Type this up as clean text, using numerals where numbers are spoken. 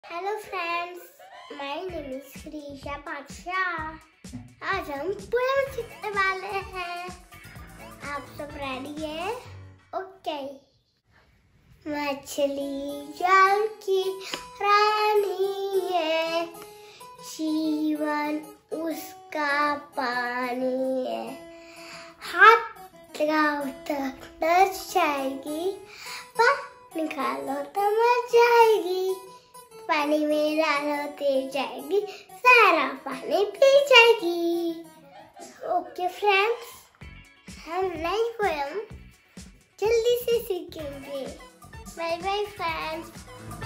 Hello friends, my name is Shreesha Badshah. आज हम poem सीखने वाले हैं। आप सब रेडी है? ओके। मछली जल की रानी है, जीवन उसका पानी है। हाथ लगाओ तो डर जाएगी, पर निकालो तो मर जाएगी। पानी में डालो तैर जाएगी, सारा पानी पी जाएगी। ओके फ्रेंड्स, हम नई पोएम जल्दी से सीखेंगे। Bye bye friends.